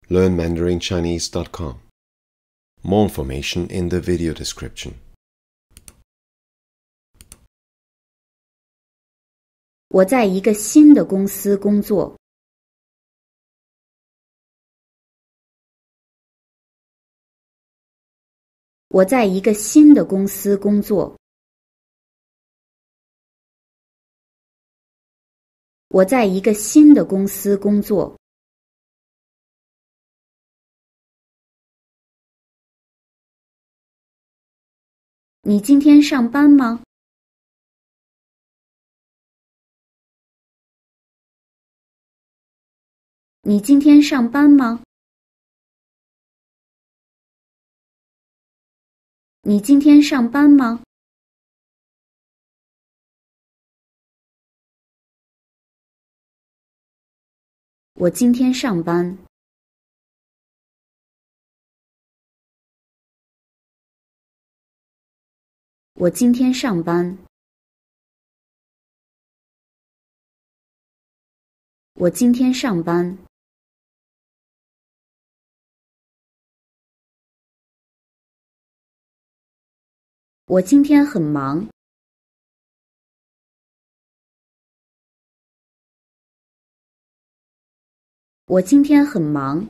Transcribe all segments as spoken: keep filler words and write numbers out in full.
learn mandarin chinese dot com. More information in the video description. 我在一个新的公司工作。我在一个新的公司工作。我在一个新的公司工作。你今天上班吗？你今天上班吗？你今天上班吗？我今天上班。我今天上班。我今天上班。我今天很忙。我今天很忙。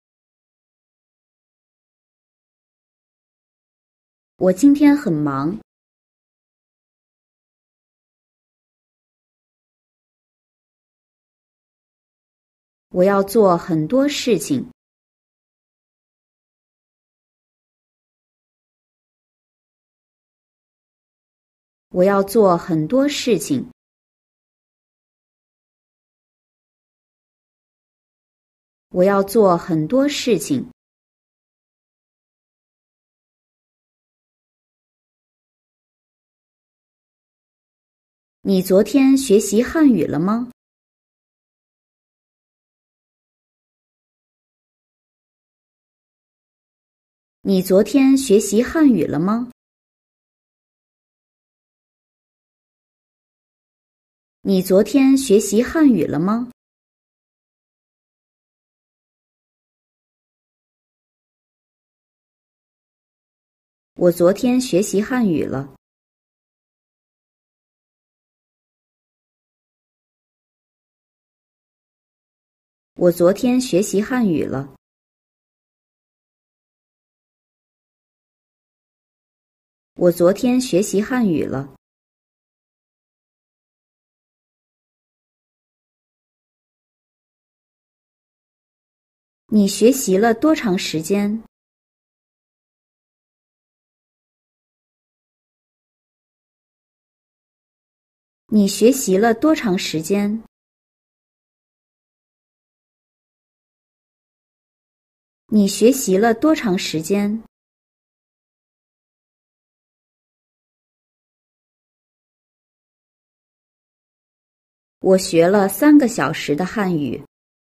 我今天很忙。我要做很多事情。我要做很多事情。我要做很多事情。你昨天学习汉语了吗？你昨天学习汉语了吗？你昨天学习汉语了吗？我昨天学习汉语了。我昨天学习汉语了。我昨天学习汉语了。你学习了多长时间？你学习了多长时间？你学习了多长时间？我学了三个小时的汉语。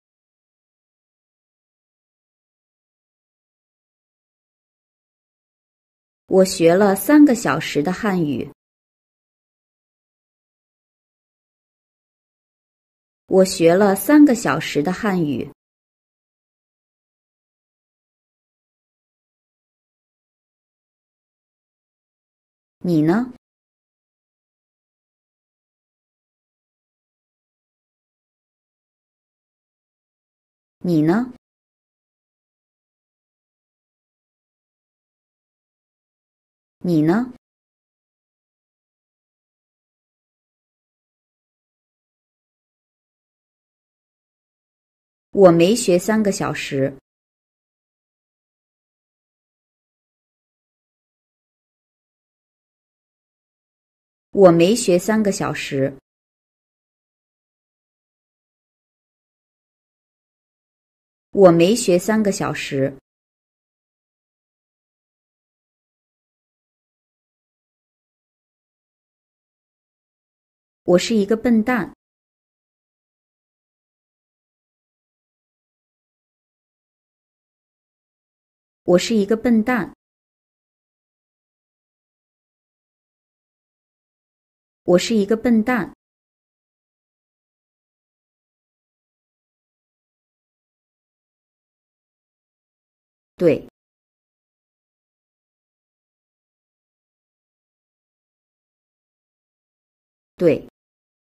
我学了三个小时的汉语。我学了三个小时的汉语。你呢？你呢？你呢？我没学三个小时。我没学三个小时。我没学三个小时。我是一个笨蛋。我是一个笨蛋。我是一个笨蛋。 对，对，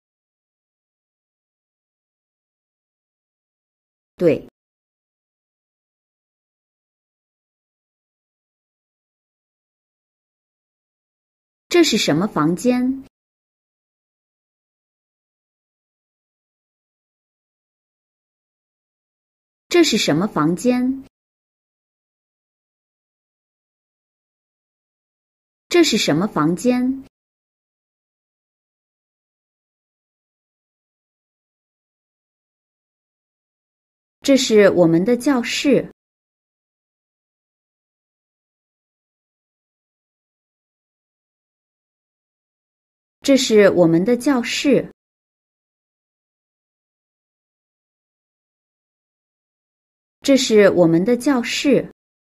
对。这是什么房间？这是什么房间？这是什么房间？这是我们的教室。这是我们的教室。这是我们的教室。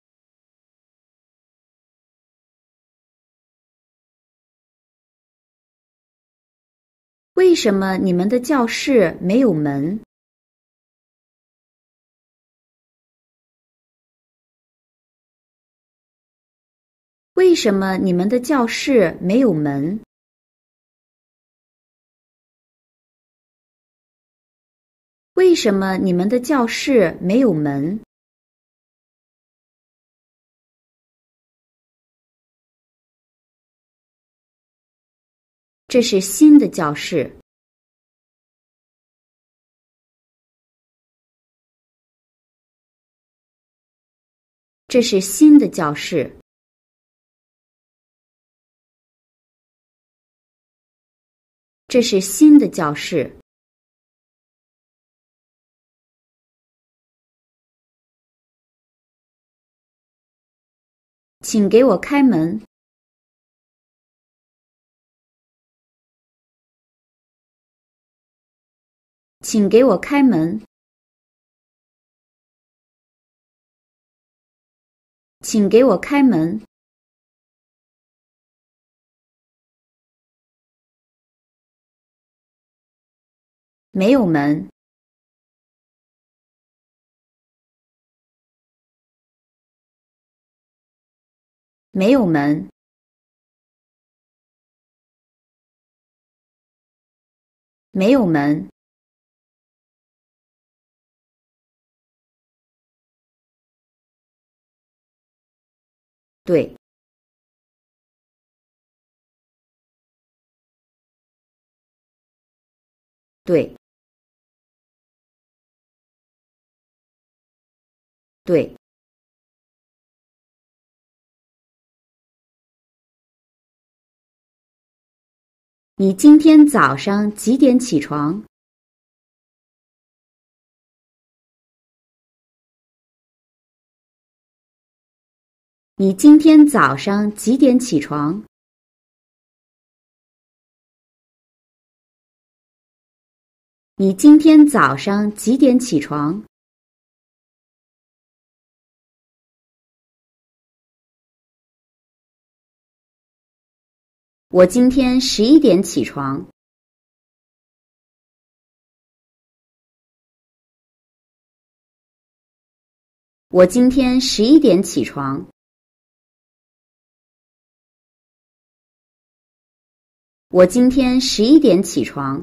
为什么你们的教室没有门？为什么你们的教室没有门？为什么你们的教室没有门？这是新的教室。这是新的教室。这是新的教室。请给我开门。请给我开门。请给我开门。没有门。没有门。没有门。对，对，对。你今天早上几点起床？你今天早上几点起床？你今天早上几点起床？我今天十一点起床。我今天十一点起床。我今天十一点起床。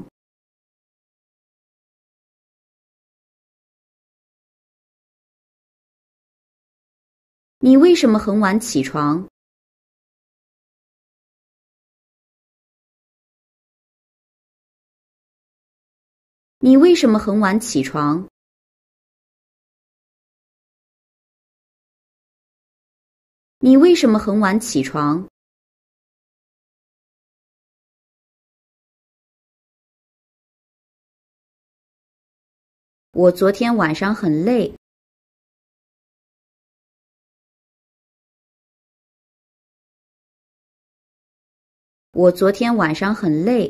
你为什么很晚起床？你为什么很晚起床？你为什么很晚起床？我昨天晚上很累。我昨天晚上很累。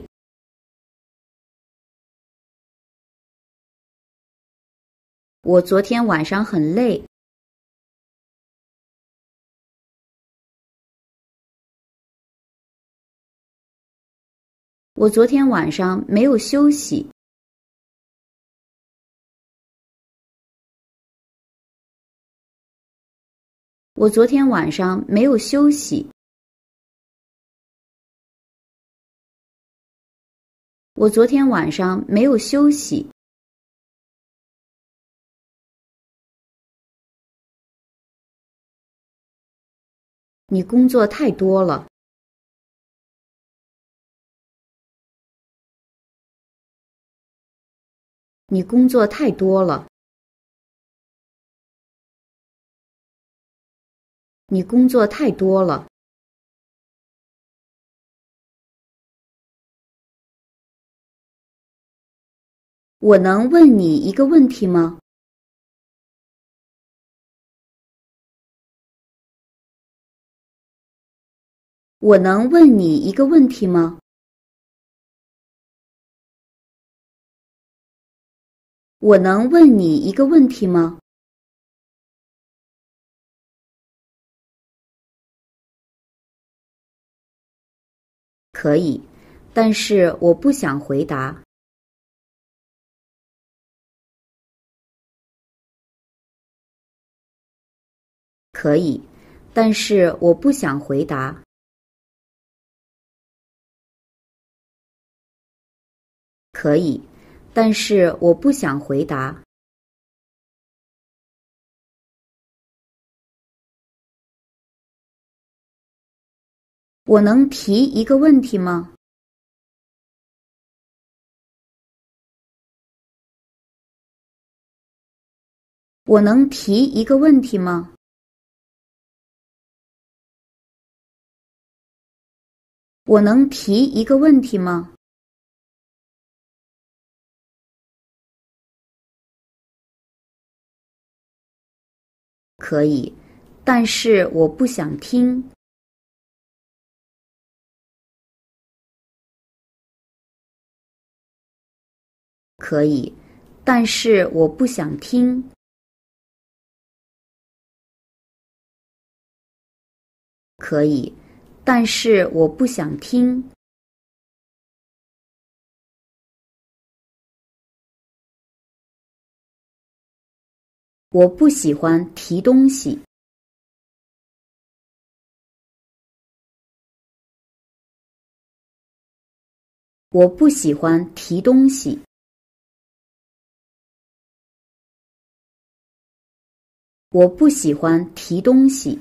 我昨天晚上很累。我昨天晚上没有休息。 我昨天晚上没有休息。我昨天晚上没有休息。你工作太多了。你工作太多了。你工作太多了。我能问你一个问题吗？我能问你一个问题吗？我能问你一个问题吗？可以，但是我不想回答。可以，但是我不想回答。可以，但是我不想回答。我能提一个问题吗？我能提一个问题吗？我能提一个问题吗？可以，但是我不想听。可以，但是我不想听。可以，但是我不想听。我不喜欢提东西。我不喜欢提东西。我不喜欢提东西。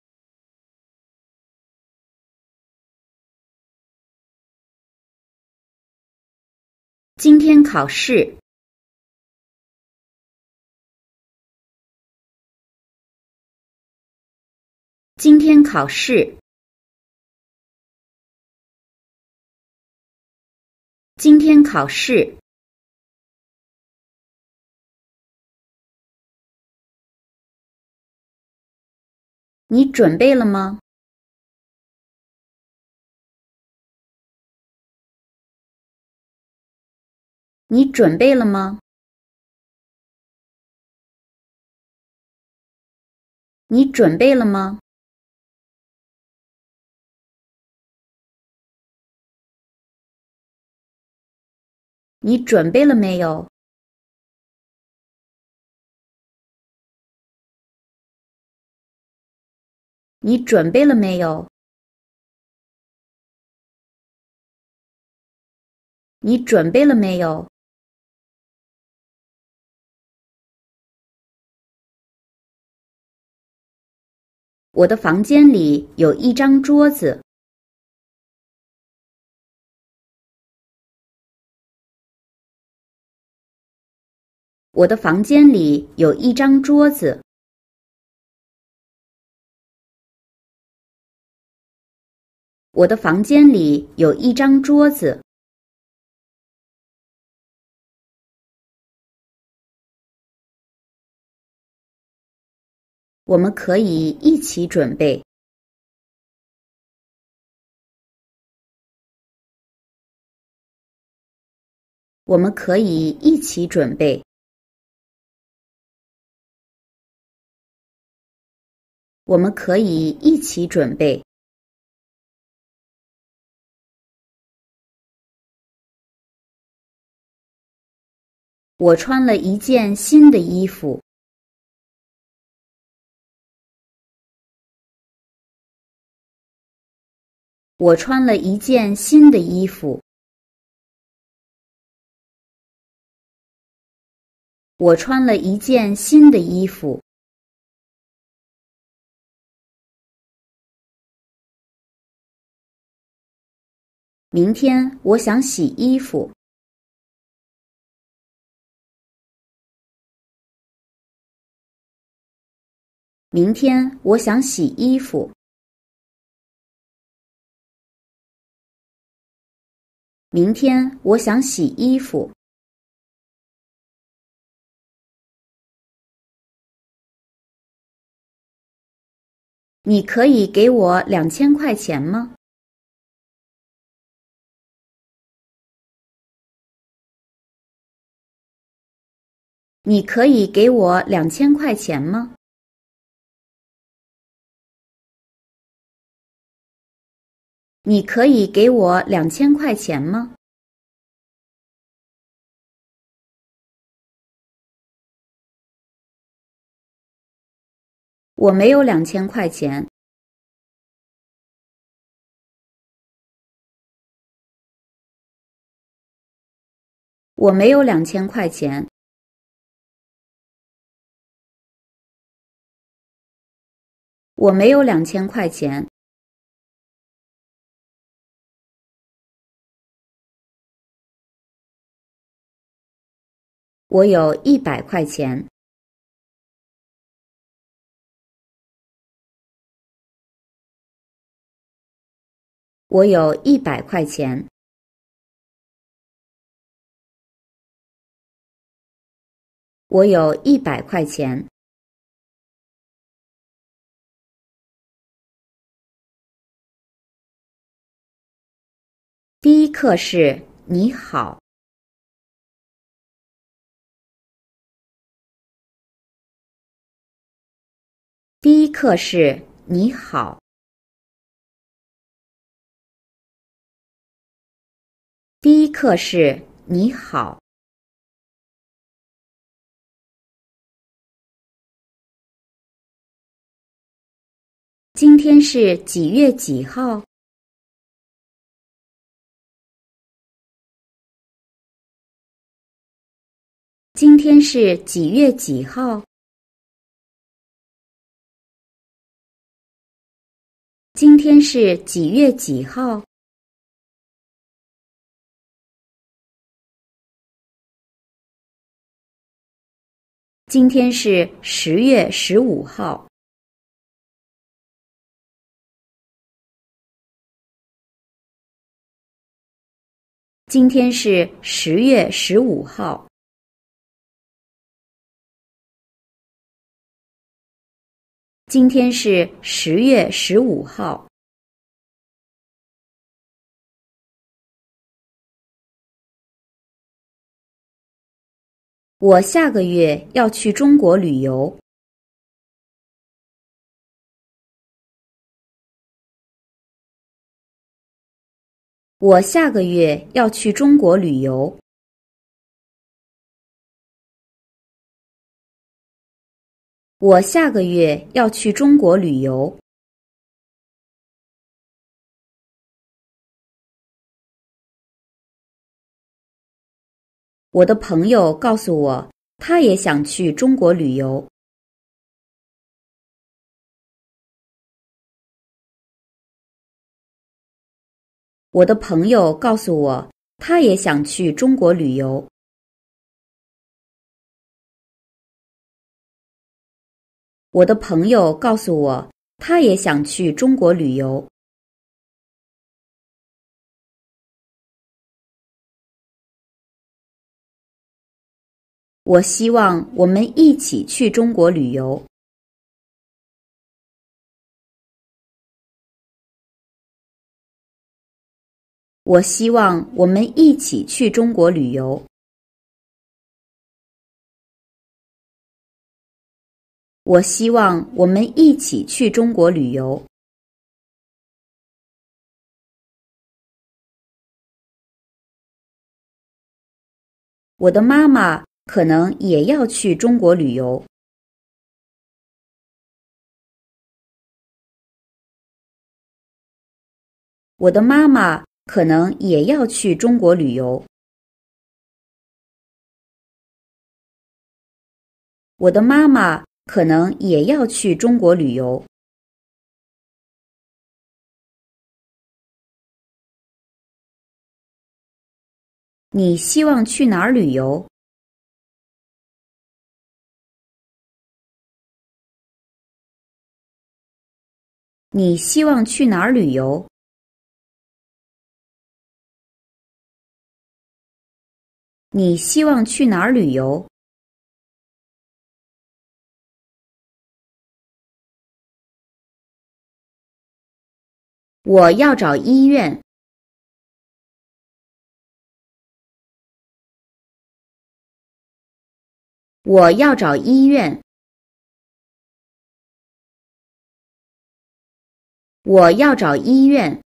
今天考试。今天考试。今天考试。你准备了吗？你准备了吗？你准备了吗？你准备了没有？你准备了没有？你准备了没有？我的房间里有一张桌子。我的房间里有一张桌子。我的房间里有一张桌子。我们可以一起准备。我们可以一起准备。我们可以一起准备。我穿了一件新的衣服。 我穿了一件新的衣服。我穿了一件新的衣服。明天我想洗衣服。明天我想洗衣服。明天我想洗衣服。你可以给我两千块钱吗？你可以给我两千块钱吗？你可以给我两千块钱吗？我没有两千块钱。我没有两千块钱。我没有两千块钱。我有一百块钱。我有一百块钱。我有一百块钱。第一课是你好。第一课是你好。第一课是你好。今天是几月几号？今天是几月几号？今天是几月几号？今天是十月十五号。今天是十月十五号。今天是十月十五号。我下个月要去中国旅游。我下个月要去中国旅游。我下个月要去中国旅游。我的朋友告诉我，他也想去中国旅游。我的朋友告诉我，他也想去中国旅游。我的朋友告诉我，他也想去中国旅游。我希望我们一起去中国旅游。我希望我们一起去中国旅游。我希望我们一起去中国旅游。我的妈妈可能也要去中国旅游。 我的妈妈可能也要去中国旅游。我的妈妈可能也要去中国旅游。你希望去哪儿旅游？你希望去哪儿旅游？你希望去哪儿旅游？我要找医院。我要找医院。我要找医院。